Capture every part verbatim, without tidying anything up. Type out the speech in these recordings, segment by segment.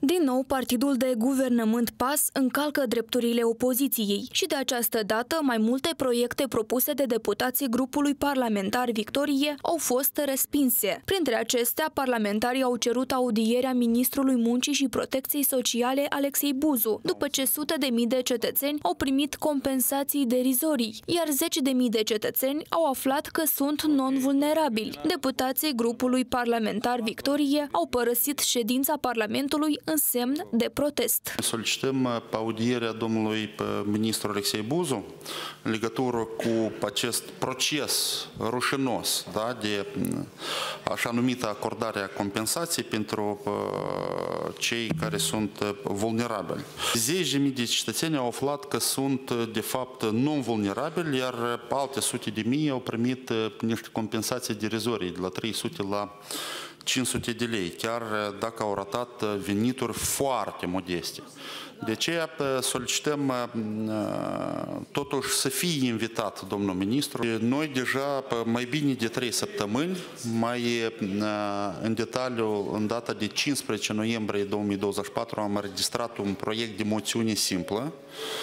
Din nou, partidul de guvernământ P A S încalcă drepturile opoziției și de această dată mai multe proiecte propuse de deputații grupului parlamentar Victorie au fost respinse. Printre acestea, parlamentarii au cerut audierea ministrului Muncii și Protecției Sociale Alexei Buzu, după ce sute de mii de cetățeni au primit compensații derizorii, iar zeci de mii de cetățeni au aflat că sunt non-vulnerabili. Deputații grupului parlamentar Victorie au părăsit ședința Parlamentului în semn de protest. Solicităm audierea domnului ministru Alexei Buzu în legătură cu acest proces rușinos, da, de așa numită acordarea compensației pentru cei care sunt vulnerabili. Zeci de mii de cetățeni au aflat că sunt de fapt non-vulnerabili, iar alte sute de mii au primit niște compensații derizorii, de la trei sute la cinci sute de lei, chiar dacă au ratat venituri foarte modeste. De aceea solicităm totuși să fie invitat domnul ministru. Noi deja mai bine de trei săptămâni, mai în detaliu, în data de cincisprezece noiembrie două mii douăzeci și patru, am înregistrat un proiect de moțiune simplă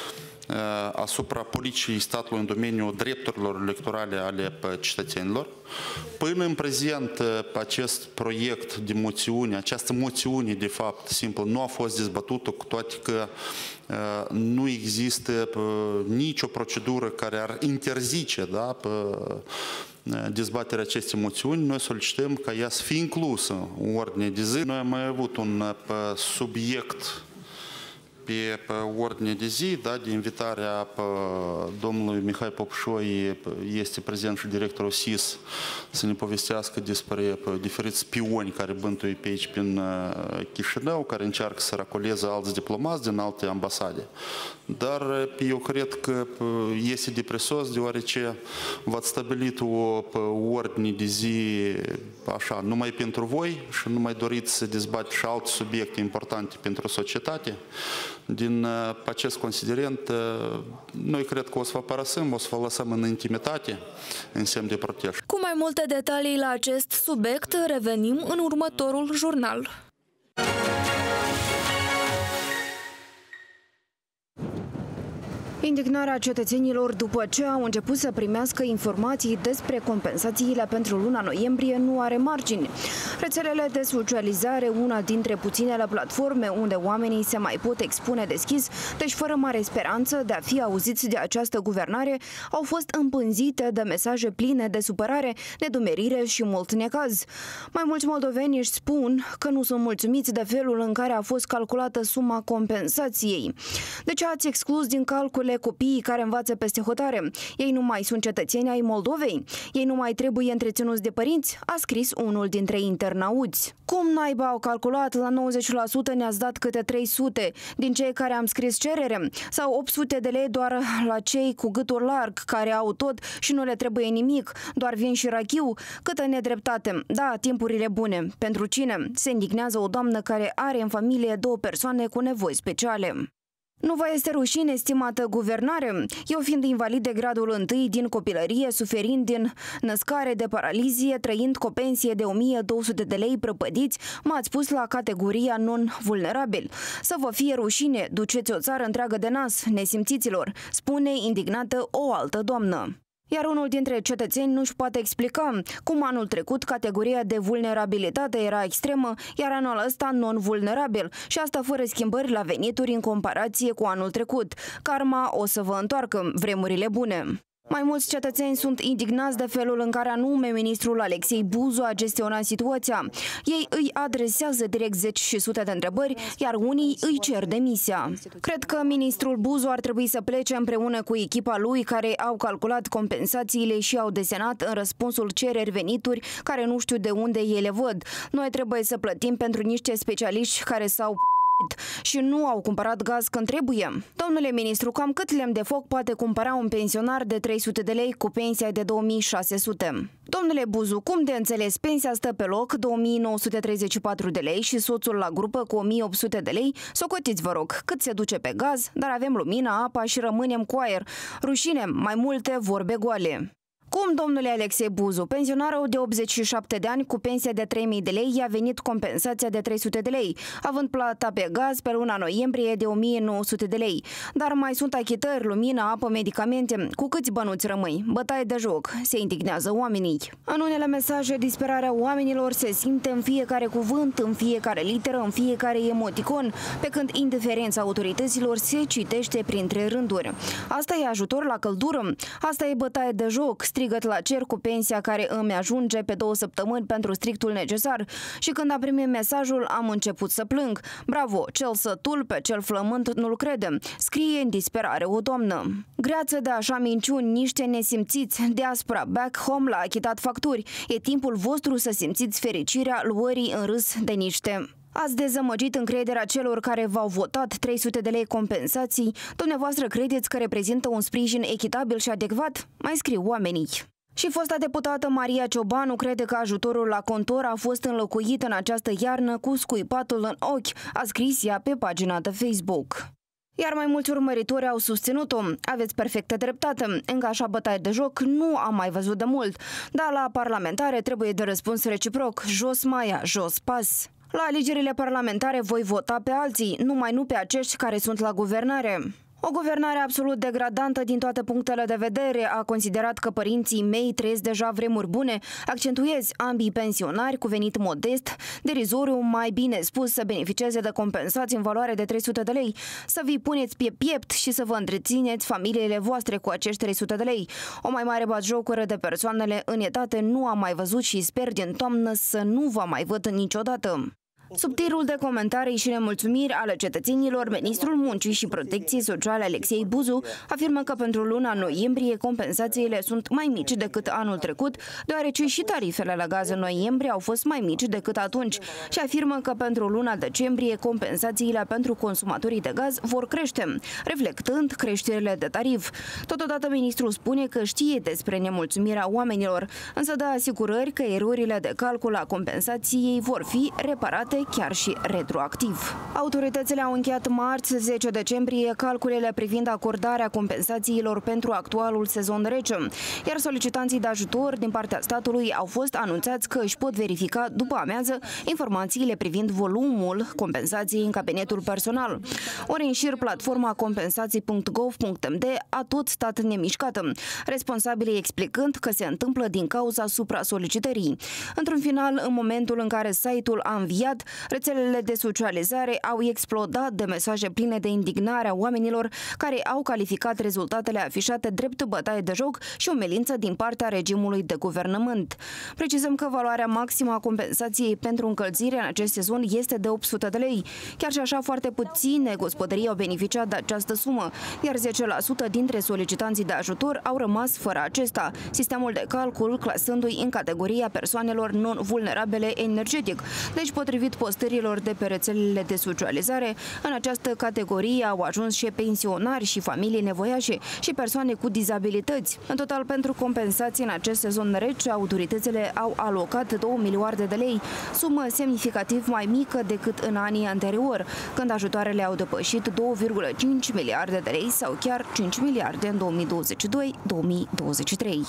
asupra politicii statului în domeniul drepturilor electorale ale cetățenilor. Până în prezent, acest proiect de moțiune, această moțiune, de fapt, simplu, nu a fost dezbătută, cu toate că nu există nicio procedură care ar interzice, da, dezbaterea acestei moțiuni. Noi solicităm ca ea să fie inclusă în ordine de zi. Noi am mai avut un subiect pe ordine de zi, da, de invitarea domnului Mihai Popușoi, este prezent și directorul S I S, să ne povestească despre diferiți spioni care bântuie pe aici prin Chișinău, care încearcă să racoleze alți diplomați din alte ambasade. Dar eu cred că este depresos, deoarece v-ați stabilit o ordine de zi așa, numai pentru voi și nu mai doriți să dezbateți și alte subiecte importante pentru societate. Din acest considerent, noi cred că o să vă părăsim, o să vă lăsăm în intimitate, în semn de protest. Cu mai multe detalii la acest subiect, revenim în următorul jurnal. Indignarea cetățenilor după ce au început să primească informații despre compensațiile pentru luna noiembrie nu are margini. Rețelele de socializare, una dintre puținele platforme unde oamenii se mai pot expune deschis, deci fără mare speranță de a fi auziți de această guvernare, au fost împânzite de mesaje pline de supărare, nedumerire și mult necaz. Mai mulți moldoveni își spun că nu sunt mulțumiți de felul în care a fost calculată suma compensației. De ce ați exclus din calcule copiii care învață peste hotare? Ei nu mai sunt cetățeni ai Moldovei. Ei nu mai trebuie întreținuți de părinți, a scris unul dintre internauți. Cum naiba au calculat? La nouăzeci la sută ne-ați dat câte trei sute din cei care am scris cerere, sau opt sute de lei doar la cei cu gâtul larg, care au tot și nu le trebuie nimic, doar vin și rachiu. Câtă nedreptate. Da, timpurile bune. Pentru cine? Se indignează o doamnă care are în familie două persoane cu nevoi speciale. Nu vă este rușine, stimată guvernare? Eu, fiind invalid de gradul întâi din copilărie, suferind din născare de paralizie, trăind cu o pensie de o mie două sute de lei prăpădiți, m-ați pus la categoria non-vulnerabil. Să vă fie rușine, duceți o țară întreagă de nas, nesimțiților, spune indignată o altă doamnă. Iar unul dintre cetățeni nu-și poate explica cum anul trecut categoria de vulnerabilitate era extremă, iar anul ăsta non-vulnerabil, și asta fără schimbări la venituri în comparație cu anul trecut. Karma o să vă întoarcă, vremurile bune. Mai mulți cetățeni sunt indignați de felul în care anume ministrul Alexei Buzu a gestionat situația. Ei îi adresează direct zeci și sute de întrebări, iar unii îi cer demisia. Cred că ministrul Buzu ar trebui să plece împreună cu echipa lui, care au calculat compensațiile și au desenat în răspunsul cereri venituri care nu știu de unde ele văd. Noi trebuie să plătim pentru niște specialiști care s-au și nu au cumpărat gaz când trebuie. Domnule ministru, cam cât lemn de foc poate cumpăra un pensionar de trei sute de lei cu pensia de două mii șase sute? Domnule Buzu, cum de înțeles, pensia stă pe loc, două mii nouă sute treizeci și patru de lei, și soțul la grupă cu o mie opt sute de lei? Socotiți, vă rog, cât se duce pe gaz, dar avem lumina, apa și rămânem cu aer. Rușine, mai multe vorbe goale. Cum, domnule Alexei Buzu, pensionarul de optzeci și șapte de ani cu pensia de trei mii de lei i-a venit compensația de trei sute de lei, având plata pe gaz pe luna noiembrie de o mie nouă sute de lei. Dar mai sunt achitări, lumină, apă, medicamente. Cu câți bănuți rămâi? Bătaie de joc. Se indignează oamenii. În unele mesaje, disperarea oamenilor se simte în fiecare cuvânt, în fiecare literă, în fiecare emoticon, pe când indiferența autorităților se citește printre rânduri. Asta e ajutor la căldură? Asta e bătaie de joc? Strigăt la cer cu pensia care îmi ajunge pe două săptămâni pentru strictul necesar și când am primit mesajul am început să plâng. Bravo, cel sătul pe cel flământ nu-l crede. Scrie în disperare o doamnă. Greață de așa minciuni, niște nesimțiți, diaspora back home l-a achitat facturi. E timpul vostru să simțiți fericirea luării în râs de niște. Ați dezamăgit încrederea celor care v-au votat trei sute de lei compensații? Dumneavoastră credeți că reprezintă un sprijin echitabil și adecvat? Mai scriu oamenii. Și fosta deputată Maria Ciobanu crede că ajutorul la contor a fost înlocuit în această iarnă cu scuipatul în ochi, a scris ea pe pagina de Facebook. Iar mai mulți urmăritori au susținut-o. Aveți perfectă dreptate. Încă așa bătaie de joc nu am mai văzut de mult. Dar la parlamentare trebuie de răspuns reciproc. Jos Maia, jos pas. La alegerile parlamentare voi vota pe alții, numai nu pe acești care sunt la guvernare. O guvernare absolut degradantă din toate punctele de vedere a considerat că părinții mei trăiesc deja vremuri bune, accentuez ambii pensionari cu venit modest, derizoriu, mai bine spus, să beneficieze de compensații în valoare de trei sute de lei, să vi puneți pe piept și să vă întrețineți familiile voastre cu acești trei sute de lei. O mai mare batjocură de persoanele în etate nu am mai văzut și sper din toamnă să nu vă mai văd niciodată. Sub tirul de comentarii și nemulțumiri ale cetățenilor, ministrul Muncii și Protecției Sociale Alexei Buzu afirmă că pentru luna noiembrie compensațiile sunt mai mici decât anul trecut, deoarece și tarifele la gaz în noiembrie au fost mai mici decât atunci și afirmă că pentru luna decembrie compensațiile pentru consumatorii de gaz vor crește, reflectând creșterile de tarif. Totodată ministrul spune că știe despre nemulțumirea oamenilor, însă dă asigurări că erorile de calcul a compensației vor fi reparate chiar și retroactiv. Autoritățile au încheiat marți, zece decembrie, calculele privind acordarea compensațiilor pentru actualul sezon rece, iar solicitanții de ajutor din partea statului au fost anunțați că își pot verifica după amiază informațiile privind volumul compensației în cabinetul personal. Ori în șir, platforma compensații punct gov punct m d a tot stat nemișcată, responsabilii explicând că se întâmplă din cauza supra-solicitării. Într-un final, în momentul în care site-ul a înviat, rețelele de socializare au explodat de mesaje pline de indignare a oamenilor care au calificat rezultatele afișate drept bătaie de joc și umilință din partea regimului de guvernământ. Precizăm că valoarea maximă a compensației pentru încălzire în acest sezon este de opt sute de lei. Chiar și așa, foarte puține gospodării au beneficiat de această sumă, iar zece la sută dintre solicitanții de ajutor au rămas fără acesta, sistemul de calcul clasându-i în categoria persoanelor non-vulnerabile energetic. Deci, potrivit postărilor de pe rețelele de socializare, în această categorie au ajuns și pensionari și familii nevoiașe și persoane cu dizabilități. În total, pentru compensații în acest sezon rece, autoritățile au alocat două miliarde de lei, sumă semnificativ mai mică decât în anii anterior, când ajutoarele au depășit două virgulă cinci miliarde de lei sau chiar cinci miliarde în două mii douăzeci și doi două mii douăzeci și trei.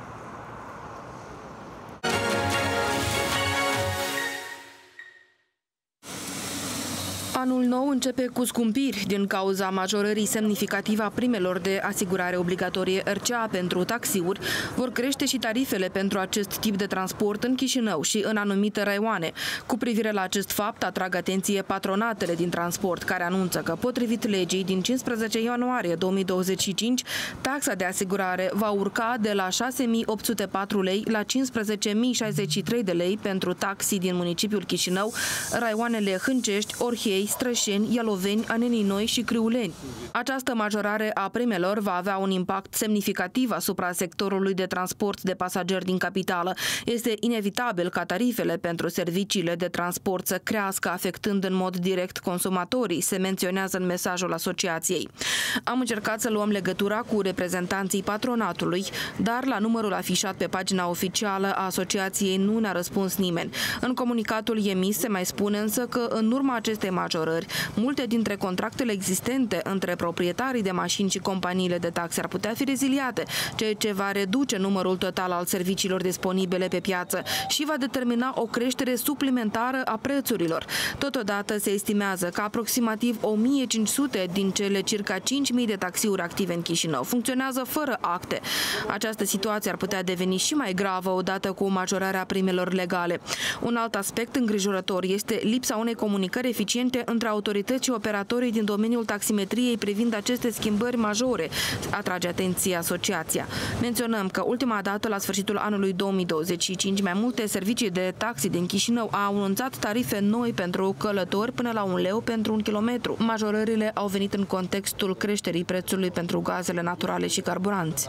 Anul nou începe cu scumpiri din cauza majorării semnificative a primelor de asigurare obligatorie R C A pentru taxiuri. Vor crește și tarifele pentru acest tip de transport în Chișinău și în anumite raioane. Cu privire la acest fapt, atrag atenție patronatele din transport, care anunță că, potrivit legii, din cincisprezece ianuarie două mii douăzeci și cinci, taxa de asigurare va urca de la șase mii opt sute patru lei la cincisprezece mii șaizeci și trei de lei pentru taxi din municipiul Chișinău, raioanele Hâncești, Orhei, Strășeni, Ialoveni, Anenii Noi și Criuleni. Această majorare a primelor va avea un impact semnificativ asupra sectorului de transport de pasageri din capitală. Este inevitabil ca tarifele pentru serviciile de transport să crească, afectând în mod direct consumatorii, se menționează în mesajul asociației. Am încercat să luăm legătura cu reprezentanții patronatului, dar la numărul afișat pe pagina oficială a asociației nu ne-a răspuns nimeni. În comunicatul emis se mai spune însă că în urma acestei majorări majorări, multe dintre contractele existente între proprietarii de mașini și companiile de taxe ar putea fi reziliate, ceea ce va reduce numărul total al serviciilor disponibile pe piață și va determina o creștere suplimentară a prețurilor. Totodată se estimează că aproximativ o mie cinci sute din cele circa cinci mii de taxiuri active în Chișinău funcționează fără acte. Această situație ar putea deveni și mai gravă odată cu majorarea primelor legale. Un alt aspect îngrijorător este lipsa unei comunicări eficiente între autorități și operatorii din domeniul taximetriei privind aceste schimbări majore, atrage atenția asociația. Menționăm că ultima dată, la sfârșitul anului două mii douăzeci și cinci, mai multe servicii de taxi din Chișinău au anunțat tarife noi pentru călători până la un leu pentru un kilometru. Majorările au venit în contextul creșterii prețului pentru gazele naturale și carburanți.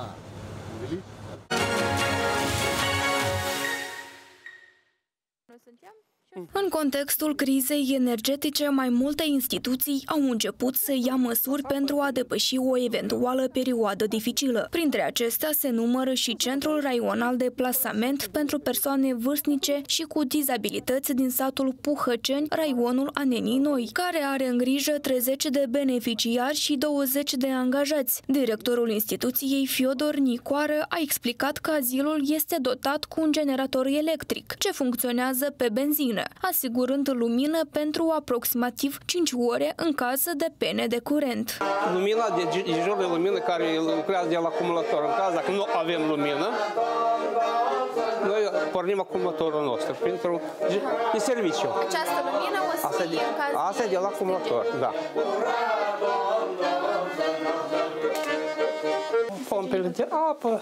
În contextul crizei energetice, mai multe instituții au început să ia măsuri pentru a depăși o eventuală perioadă dificilă. Printre acestea se numără și Centrul Raional de Plasament pentru persoane vârstnice și cu dizabilități din satul Puhăceni, raionul Anenii Noi, care are în grijă treizeci de beneficiari și douăzeci de angajați. Directorul instituției, Fiodor Nicoară, a explicat că azilul este dotat cu un generator electric, ce funcționează pe benzină, asigurând lumină pentru aproximativ cinci ore în caz de pene de curent. Lumina de deja de lumină care lucrează de la acumulator. În caz dacă nu avem lumină, noi pornim acumulatorul nostru pentru de serviciu. Această lumină o să fie în caz Asta e de la acumulator, da. Pompele de apă.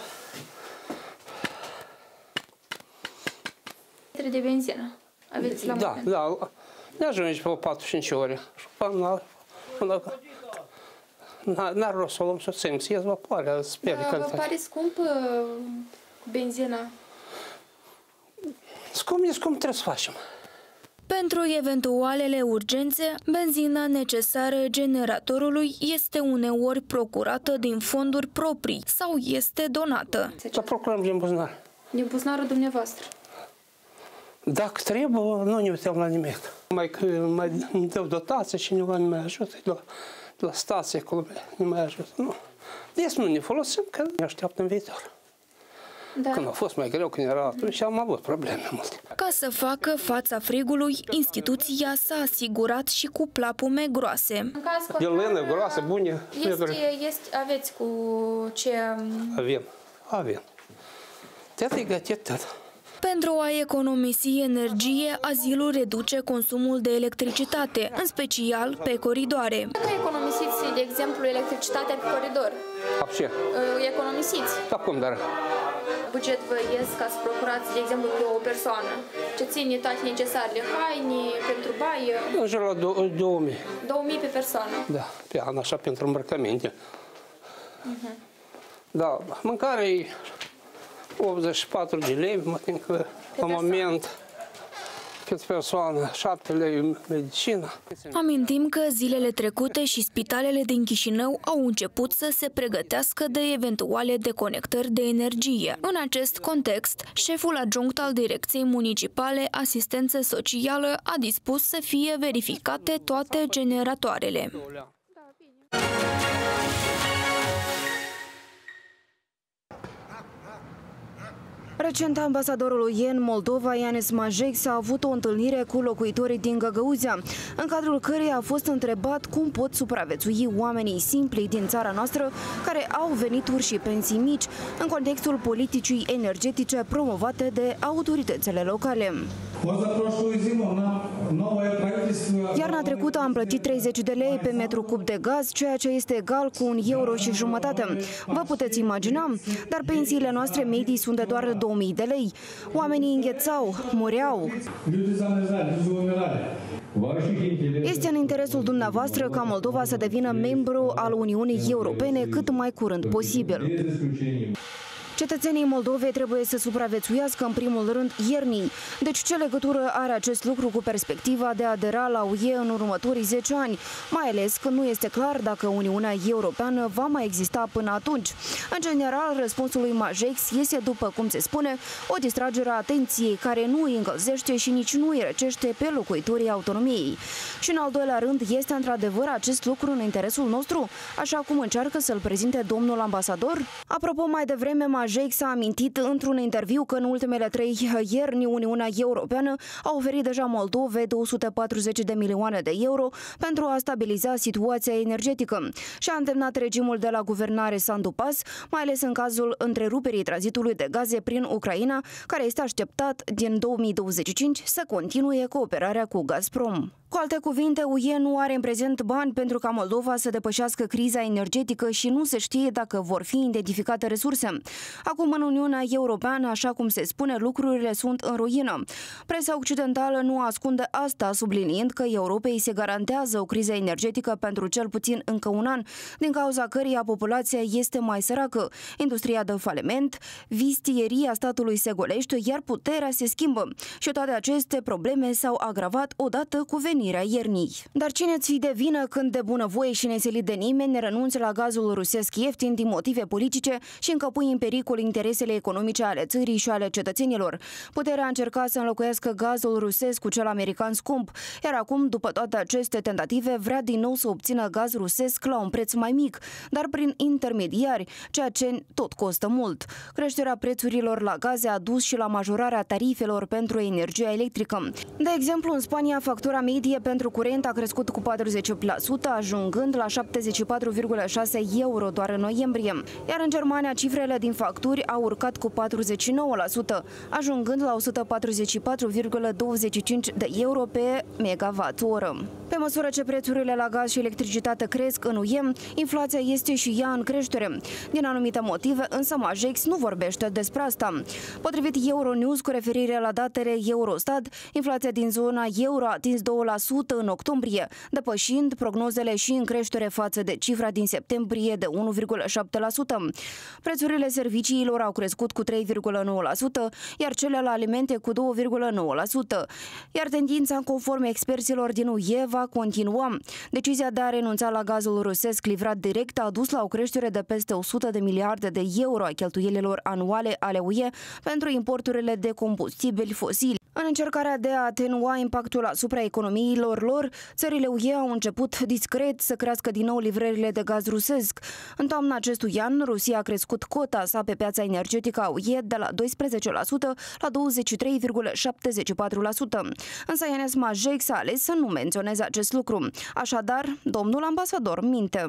de benzină. Aveți la Da, da. Ne ajunge pe patru-cinci ore. Și până la... N-ar rost să o luăm să ținem, să ies vapoarea, sper că... Vă pare scump benzina? Scump e scump, trebuie să facem. Pentru eventualele urgențe, benzina necesară generatorului este uneori procurată din fonduri proprii sau este donată. Să procurăm din buzunar. Din buzunarul dumneavoastră? Dacă trebuie, nu ne uităm la nimic. Mai că mai dau dotație, cineva nu mai ajută, de la, de la stație acolo nu mai ajută. Nu. Deci nu ne folosim, că ne așteaptă în viitor. Da. Când a fost mai greu, când era atunci, am avut probleme multe. Ca să facă fața frigului, instituția s-a asigurat și cu plapume groase. De lână, groase, bune. Este, este, aveți cu ce... Avem, avem. Tot e gătit, tot. Pentru a economisi energie, azilul reduce consumul de electricitate, în special pe coridoare. Dacă economisiți, de exemplu, electricitatea pe coridor? Ce? Economisiți? Da, cum, dar? Buget vă ies ca să procurați, de exemplu, pe o persoană ce ține toate necesarele, haine, pentru baie? În jur la două mii. două mii pe persoană? Da, pe an, așa, pentru îmbrăcăminte. Uh-huh. Da, mâncarea e optzeci și patru de lei, mă tin că în moment pentru persoană, șapte lei medicină. Amintim că zilele trecute și spitalele din Chișinău au început să se pregătească de eventuale deconectări de energie. În acest context, șeful adjunct al Direcției Municipale Asistență Socială a dispus să fie verificate toate generatoarele. Recent, ambasadorul U E în Moldova, Ianis Majeix, a avut o întâlnire cu locuitorii din Găgăuzia, în cadrul căreia a fost întrebat cum pot supraviețui oamenii simpli din țara noastră care au venituri și pensii mici, în contextul politicii energetice promovate de autoritățile locale. Iarna trecută am plătit treizeci de lei pe metru cub de gaz, ceea ce este egal cu un euro și jumătate. Vă puteți imagina? Dar pensiile noastre medii sunt de doar două mii de lei. Oamenii înghețau, mureau. Este în interesul dumneavoastră ca Moldova să devină membru al Uniunii Europene cât mai curând posibil. Cetățenii Moldovei trebuie să supraviețuiască în primul rând iernii. Deci ce legătură are acest lucru cu perspectiva de a adera la U E în următorii zece ani? Mai ales că nu este clar dacă Uniunea Europeană va mai exista până atunci. În general, răspunsul lui Majex este, după cum se spune, o distragere a atenției care nu îi încălzește și nici nu îi răcește pe locuitorii autonomiei. Și în al doilea rând, este într-adevăr acest lucru în interesul nostru, așa cum încearcă să-l prezinte domnul ambasador? Apropo, mai devreme, Majex a amintit într-un interviu că în ultimele trei ierni Uniunea Europeană a oferit deja Moldovei două sute patruzeci de milioane de euro pentru a stabiliza situația energetică și a îndemnat regimul de la guvernare Sandu Pas, mai ales în cazul întreruperii tranzitului de gaze prin Ucraina, care este așteptat din două mii douăzeci și cinci să continue cooperarea cu Gazprom. Cu alte cuvinte, U E nu are în prezent bani pentru ca Moldova să depășească criza energetică și nu se știe dacă vor fi identificate resurse. Acum, în Uniunea Europeană, așa cum se spune, lucrurile sunt în ruină. Presa occidentală nu ascunde asta, subliniind că Europei se garantează o criză energetică pentru cel puțin încă un an, din cauza căreia populația este mai săracă, industria dă faliment, vistieria statului se golește, iar puterea se schimbă. Și toate aceste probleme s-au agravat odată cu venirea iernii. Dar cine-ți fi de vină când de bunăvoie și nesilit de nimeni renunți la gazul rusesc ieftin din motive politice și încă pui în pericol interesele economice ale țării și ale cetățenilor? Puterea a încercat să înlocuiască gazul rusesc cu cel american scump, iar acum, după toate aceste tentative, vrea din nou să obțină gaz rusesc la un preț mai mic, dar prin intermediari, ceea ce tot costă mult. Creșterea prețurilor la gaze a dus și la majorarea tarifelor pentru energia electrică. De exemplu, în Spania, factura medie pentru curent a crescut cu patruzeci la sută, ajungând la șaptezeci și patru virgulă șase euro doar în noiembrie. Iar în Germania, cifrele din facturi au urcat cu patruzeci și nouă la sută, ajungând la o sută patruzeci și patru virgulă douăzeci și cinci de euro pe megawatt-oră. Pe măsură ce prețurile la gaz și electricitate cresc în U E, inflația este și ea în creștere. Din anumite motive, însă Majex nu vorbește despre asta. Potrivit Euronews, cu referire la datele Eurostat, inflația din zona euro a atins doi la sută în octombrie, depășind prognozele și în creștere față de cifra din septembrie de unu virgulă șapte la sută. Prețurile serviciilor au crescut cu trei virgulă nouă la sută, iar cele la alimente cu doi virgulă nouă la sută. Iar tendința, conform experților din U E, va continua. Decizia de a renunța la gazul rusesc livrat direct a dus la o creștere de peste o sută de miliarde de euro a cheltuielilor anuale ale U E pentru importurile de combustibili fosili. În încercarea de a atenua impactul asupra economiilor lor, țările U E au început discret să crească din nou livrările de gaz rusesc. În toamna acestui an, Rusia a crescut cota sa pe piața energetică a U E de la doisprezece la sută la douăzeci și trei virgulă șaptezeci și patru la sută. Însă Iones Majex a ales să nu menționeze acest lucru. Așadar, domnul ambasador minte.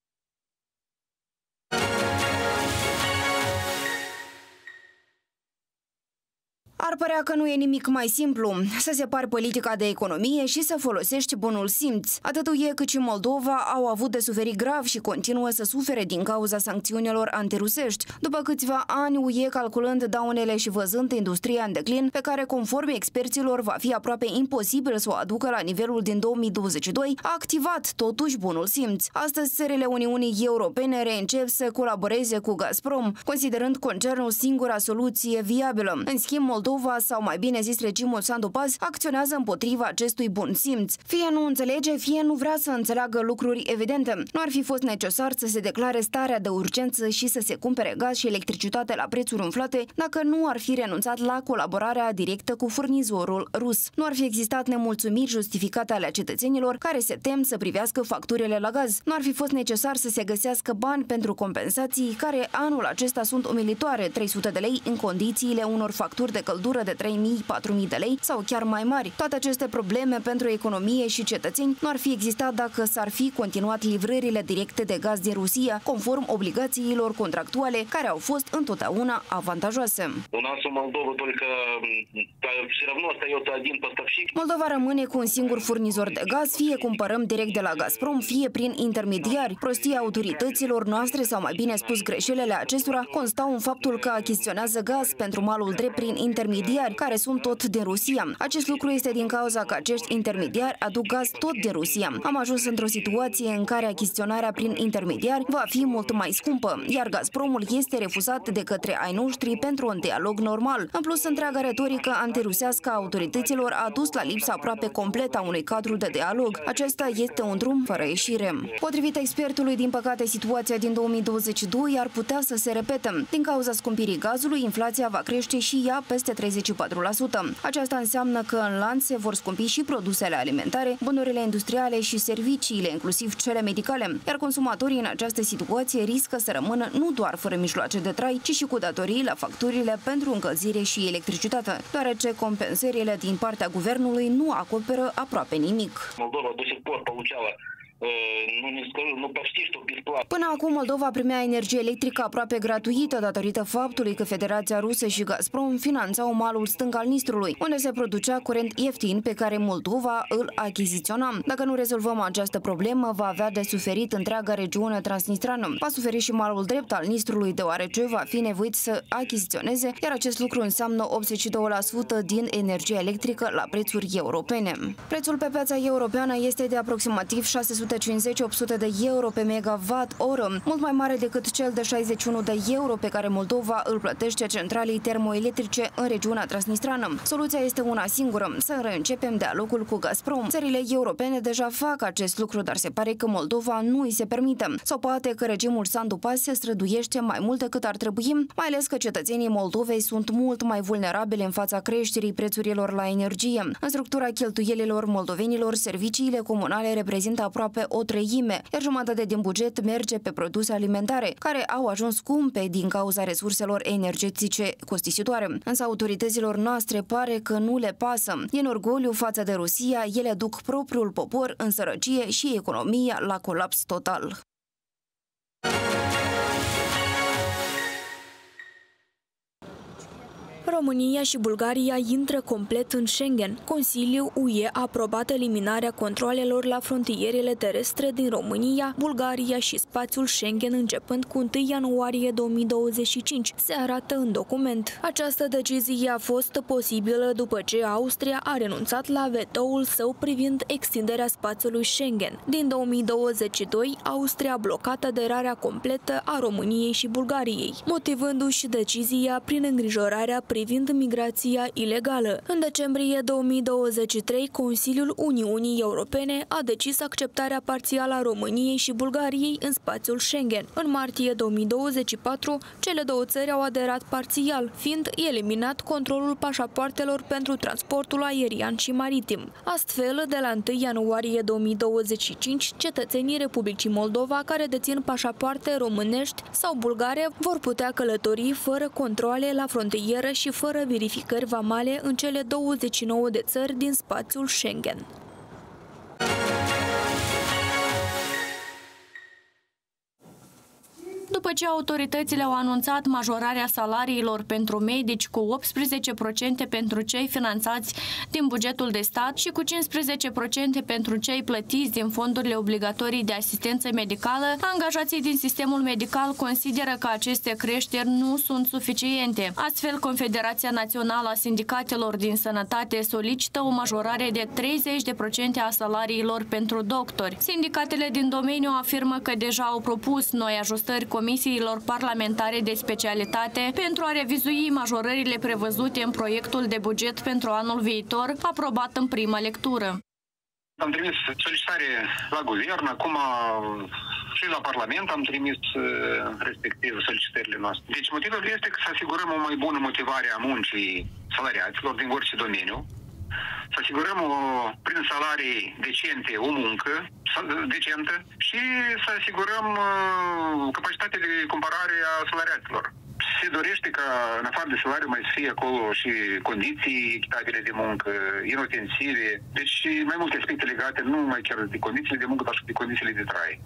Ar părea că nu e nimic mai simplu să separi politica de economie și să folosești bunul simț. Atât U E cât și Moldova au avut de suferit grav și continuă să sufere din cauza sancțiunilor antirusești. După câțiva ani, U E, calculând daunele și văzând industria în declin, pe care, conform experților, va fi aproape imposibil să o aducă la nivelul din două mii douăzeci și doi, a activat totuși bunul simț. Astăzi, țările Uniunii Europene reîncep să colaboreze cu Gazprom, considerând concernul singura soluție viabilă. În schimb, Moldova sau mai bine zis regimul Sandu Pas acționează împotriva acestui bun simț. Fie nu înțelege, fie nu vrea să înțeleagă lucruri evidente. Nu ar fi fost necesar să se declare starea de urgență și să se cumpere gaz și electricitate la prețuri umflate dacă nu ar fi renunțat la colaborarea directă cu furnizorul rus. Nu ar fi existat nemulțumiri justificate ale cetățenilor care se tem să privească facturile la gaz. Nu ar fi fost necesar să se găsească bani pentru compensații care anul acesta sunt umilitoare, trei sute de lei în condițiile unor facturi de căldură de trei mii - patru mii de lei sau chiar mai mari. Toate aceste probleme pentru economie și cetățeni nu ar fi existat dacă s-ar fi continuat livrările directe de gaz din Rusia, conform obligațiilor contractuale, care au fost întotdeauna avantajoase. Moldova rămâne cu un singur furnizor de gaz, fie cumpărăm direct de la Gazprom, fie prin intermediari. Prostia autorităților noastre, sau mai bine spus greșelile acestora, constau în faptul că achiziționează gaz pentru malul drept prin intermediari intermediari, care sunt tot din Rusia. Acest lucru este din cauza că acești intermediari aduc gaz tot din Rusia. Am ajuns într-o situație în care achiziționarea prin intermediari va fi mult mai scumpă, iar Gazpromul este refuzat de către ai noștri pentru un dialog normal. În plus, întreaga retorică antirusească a autorităților a dus la lipsa aproape completă a unui cadru de dialog. Acesta este un drum fără ieșire. Potrivit expertului, din păcate, situația din două mii douăzeci și doi ar putea să se repete. Din cauza scumpirii gazului, inflația va crește și ea peste treizeci și patru la sută. Aceasta înseamnă că în lanț se vor scumpi și produsele alimentare, bunurile industriale și serviciile, inclusiv cele medicale, iar consumatorii în această situație riscă să rămână nu doar fără mijloace de trai, ci și cu datorii la facturile pentru încălzire și electricitate, deoarece compensările din partea guvernului nu acoperă aproape nimic. Moldova до сих пор получала nu ne скажу, nu почти что бесплатно. Până acum, Moldova primea energie electrică aproape gratuită datorită faptului că Federația Rusă și Gazprom finanțau malul stâng al Nistrului, unde se producea curent ieftin pe care Moldova îl achiziționa. Dacă nu rezolvăm această problemă, va avea de suferit întreaga regiune transnistrană. Va suferi și malul drept al Nistrului, deoarece va fi nevoit să achiziționeze, iar acest lucru înseamnă optzeci și doi la sută din energie electrică la prețuri europene. Prețul pe piața europeană este de aproximativ șase sute cincizeci - opt sute de euro pe megawatt oră, mult mai mare decât cel de șaizeci și unu de euro pe care Moldova îl plătește centralei termoelectrice în regiunea transnistrană. Soluția este una singură: să reîncepem dialogul cu Gazprom. Țările europene deja fac acest lucru, dar se pare că Moldova nu îi se permite. Sau poate că regimul Sandu Pas se străduiește mai mult decât ar trebui, mai ales că cetățenii Moldovei sunt mult mai vulnerabili în fața creșterii prețurilor la energie. În structura cheltuielilor moldovenilor, serviciile comunale reprezintă aproape o treime, iar jumătate din buget merge pe produse alimentare, care au ajuns scumpe din cauza resurselor energetice costisitoare. Însă autorităților noastre pare că nu le pasă. Din orgoliu față de Rusia, ele duc propriul popor în sărăcie și economia la colaps total. România și Bulgaria intră complet în Schengen. Consiliul U E a aprobat eliminarea controalelor la frontierele terestre din România, Bulgaria și spațiul Schengen începând cu întâi ianuarie două mii douăzeci și cinci, se arată în document. Această decizie a fost posibilă după ce Austria a renunțat la vetoul său privind extinderea spațiului Schengen. Din două mii douăzeci și doi, Austria a blocat aderarea completă a României și Bulgariei, motivându-și decizia prin îngrijorarea privind migrația ilegală. În decembrie două mii douăzeci și trei, Consiliul Uniunii Europene a decis acceptarea parțială a României și Bulgariei în spațiul Schengen. În martie două mii douăzeci și patru, cele două țări au aderat parțial, fiind eliminat controlul pașapoartelor pentru transportul aerian și maritim. Astfel, de la întâi ianuarie două mii douăzeci și cinci, cetățenii Republicii Moldova care dețin pașapoarte românești sau bulgare vor putea călători fără controale la frontieră și fără verificări vamale în cele douăzeci și nouă de țări din spațiul Schengen. După ce autoritățile au anunțat majorarea salariilor pentru medici cu optsprezece la sută pentru cei finanțați din bugetul de stat și cu cincisprezece la sută pentru cei plătiți din fondurile obligatorii de asistență medicală, angajații din sistemul medical consideră că aceste creșteri nu sunt suficiente. Astfel, Confederația Națională a Sindicatelor din Sănătate solicită o majorare de treizeci la sută a salariilor pentru doctori. Sindicatele din domeniu afirmă că deja au propus noi ajustări comisiilor parlamentare de specialitate pentru a revizui majorările prevăzute în proiectul de buget pentru anul viitor, aprobat în prima lectură. Am trimis solicitare la guvern, acum și la Parlament am trimis respectiv solicitările noastre. Deci motivul este că să asigurăm o mai bună motivare a muncii salariaților din orice domeniu, să asigurăm o, prin salarii decente o muncă decentă și să asigurăm uh, capacitatea de comparare a salariaților. Se dorește ca, în afară de salariu, mai să fie acolo și condiții echitabile de muncă, inotensive, deci mai multe aspecte legate, nu mai chiar de condițiile de muncă, dar și de condițiile de trai.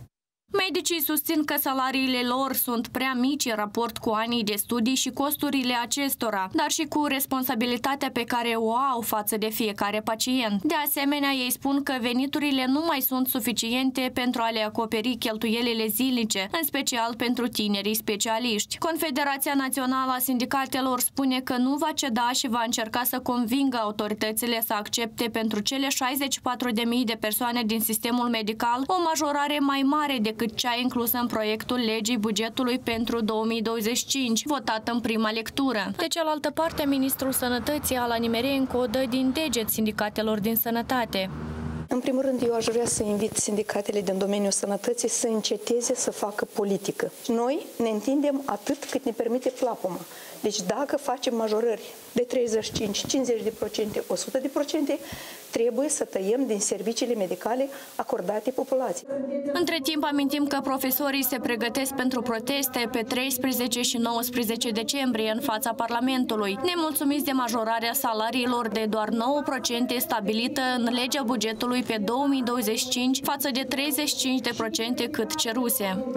Medicii susțin că salariile lor sunt prea mici în raport cu anii de studii și costurile acestora, dar și cu responsabilitatea pe care o au față de fiecare pacient. De asemenea, ei spun că veniturile nu mai sunt suficiente pentru a le acoperi cheltuielile zilnice, în special pentru tinerii specialiști. Confederația Națională a Sindicatelor spune că nu va ceda și va încerca să convingă autoritățile să accepte pentru cele șaizeci și patru de mii de persoane din sistemul medical o majorare mai mare decât cea inclusă în proiectul legii bugetului pentru două mii douăzeci și cinci, votat în prima lectură. De cealaltă parte, ministrul Sănătății, Ala Nimerenko, o dă din deget sindicatelor din sănătate. În primul rând, eu aș vrea să invit sindicatele din domeniul sănătății să înceteze să facă politică. Noi ne întindem atât cât ne permite plapuma. Deci dacă facem majorări de treizeci și cinci, cincizeci de procente, o sută de procente, trebuie să tăiem din serviciile medicale acordate populației. Între timp, amintim că profesorii se pregătesc pentru proteste pe treisprezece și nouăsprezece decembrie în fața Parlamentului, nemulțumiți de majorarea salariilor de doar nouă procente stabilită în legea bugetului pe două mii douăzeci și cinci față de treizeci și cinci de procente cât ceruse.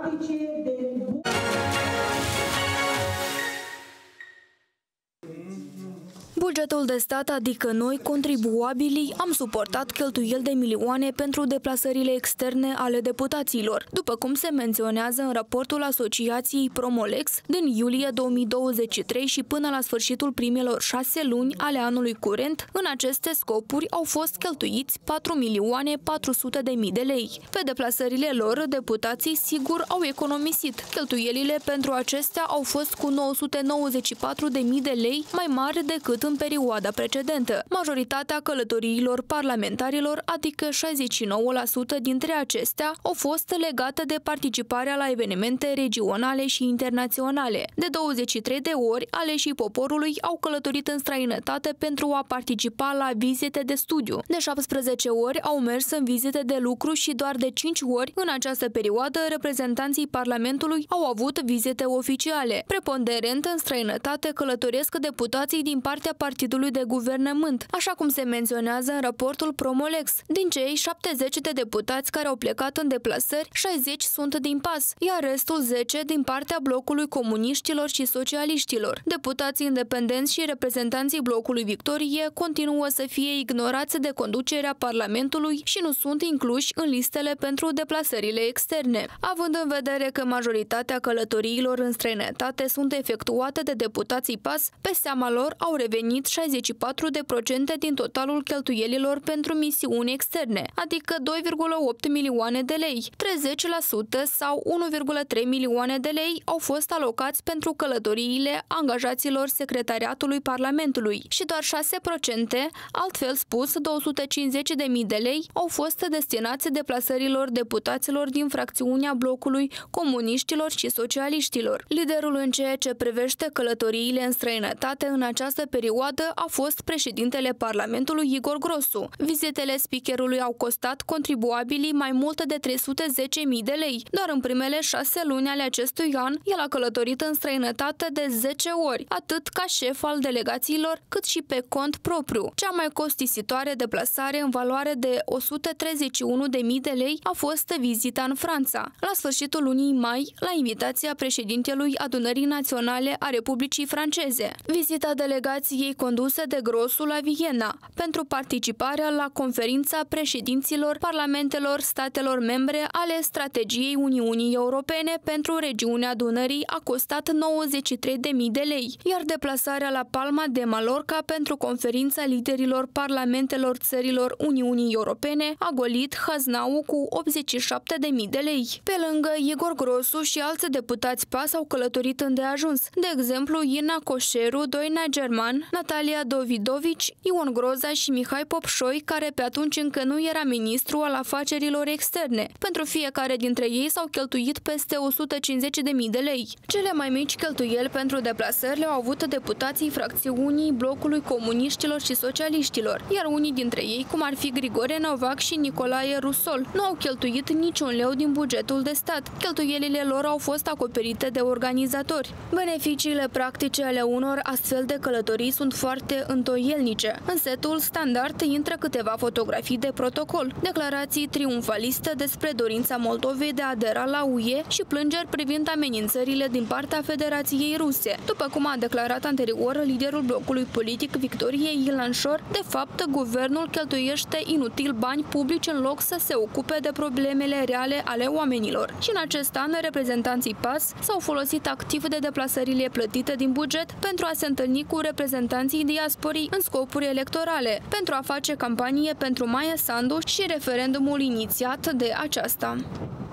Bugetul de stat, adică noi, contribuabilii, am suportat cheltuieli de milioane pentru deplasările externe ale deputaților, după cum se menționează în raportul Asociației Promolex din iulie două mii douăzeci și trei și până la sfârșitul primelor șase luni ale anului curent. În aceste scopuri au fost cheltuiți patru milioane patru sute de mii de lei. Pe deplasările lor, deputații sigur au economisit. Cheltuielile pentru acestea au fost cu nouă sute nouăzeci și patru de mii de lei mai mari decât în perioada precedentă. Majoritatea călătoriilor parlamentarilor, adică șaizeci și nouă la sută dintre acestea, au fost legate de participarea la evenimente regionale și internaționale. De douăzeci și trei de ori, aleșii poporului au călătorit în străinătate pentru a participa la vizite de studiu. De șaptesprezece ori au mers în vizite de lucru și doar de cinci ori în această perioadă reprezentanții Parlamentului au avut vizite oficiale. Preponderent în străinătate călătoresc deputații din partea Partidului de Guvernământ, așa cum se menționează în raportul Promolex. Din cei șaptezeci de deputați care au plecat în deplasări, șaizeci sunt din P A S, iar restul zece din partea blocului comuniștilor și socialiștilor. Deputații independenți și reprezentanții blocului Victorie continuă să fie ignorați de conducerea Parlamentului și nu sunt incluși în listele pentru deplasările externe. Având în vedere că majoritatea călătoriilor în străinătate sunt efectuate de deputații P A S, pe seama lor au revenit șaizeci și patru de procente din totalul cheltuielilor pentru misiuni externe, adică doi virgulă opt milioane de lei. treizeci la sută sau unu virgulă trei milioane de lei au fost alocați pentru călătoriile angajaților Secretariatului Parlamentului și doar șase procente, altfel spus două sute cincizeci de mii de lei, au fost destinați deplasărilor deputaților din fracțiunea blocului comuniștilor și socialiștilor. Liderul în ceea ce privește călătoriile în străinătate în această perioadă a fost președintele Parlamentului Igor Grosu. Vizitele speakerului au costat contribuabilii mai mult de trei sute zece mii de lei. Doar în primele șase luni ale acestui an, el a călătorit în străinătate de zece ori, atât ca șef al delegațiilor, cât și pe cont propriu. Cea mai costisitoare deplasare în valoare de o sută treizeci și unu de mii de lei a fost vizita în Franța, la sfârșitul lunii mai, la invitația președintelui Adunării Naționale a Republicii Franceze. Vizita delegației conduse de Grosu la Viena pentru participarea la conferința președinților parlamentelor statelor membre ale strategiei Uniunii Europene pentru regiunea Dunării a costat nouăzeci și trei de mii de lei, iar deplasarea la Palma de Mallorca pentru conferința liderilor parlamentelor țărilor Uniunii Europene a golit haznaul cu optzeci și șapte de mii de lei. Pe lângă Igor Grosu și alți deputați P A S au călătorit îndeajuns, de exemplu Ina Coșeru, Doina German, Natalia Dovidovici, Ion Groza și Mihai Popșoi, care pe atunci încă nu era ministru al afacerilor externe. Pentru fiecare dintre ei s-au cheltuit peste o sută cincizeci de mii de lei. Cele mai mici cheltuieli pentru deplasări le-au avut deputații fracțiunii blocului comuniștilor și socialiștilor, iar unii dintre ei, cum ar fi Grigore Novac și Nicolae Rusol, nu au cheltuit niciun leu din bugetul de stat. Cheltuielile lor au fost acoperite de organizatori. Beneficiile practice ale unor astfel de călătorii sunt foarte îndoielnice. În setul standard intră câteva fotografii de protocol, declarații triumfaliste despre dorința Moldovei de a adera la U E și plângeri privind amenințările din partea Federației Ruse. După cum a declarat anterior liderul blocului politic Victoriei Ilan Șor, de fapt, guvernul cheltuiește inutil bani publici în loc să se ocupe de problemele reale ale oamenilor. Și în acest an, reprezentanții P A S s-au folosit activ de deplasările plătite din buget pentru a se întâlni cu reprezentanții diasporii în scopuri electorale, pentru a face campanie pentru Maia Sandu și referendumul inițiat de aceasta.